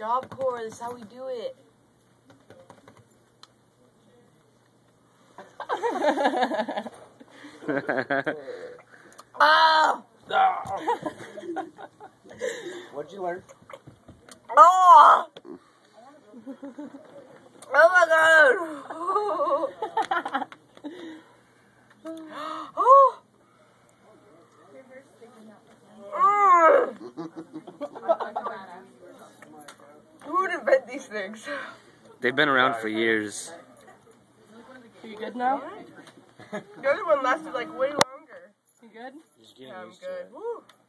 job corps. This is how we do it. Oh! What'd you learn? Oh! Oh my god! Oh! Who would invent these things? They've been around for years. Are you good now? The other one lasted like way longer. You good? Just getting Yeah, I'm used to good. it. Woo.